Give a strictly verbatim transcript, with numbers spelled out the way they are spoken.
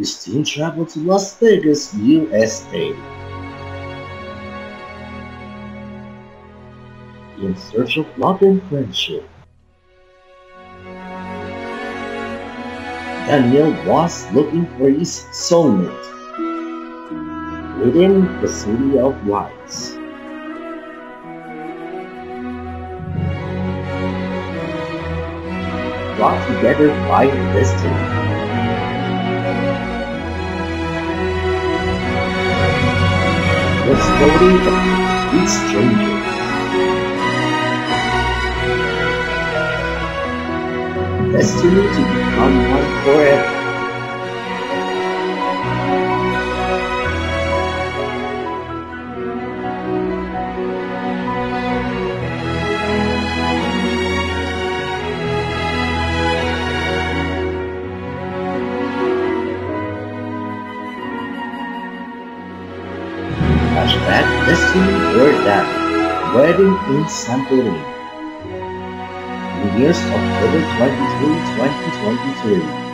Christine traveled to Las Vegas, U S A, in search of love and friendship. Daniel was looking for his soulmate within the City of Lights. Brought together by destiny. The story of complete strangers. Destiny to become one forever. Flashback Destiny or Death, Wedding in Santorini. New Year's October twenty-third, twenty twenty-three.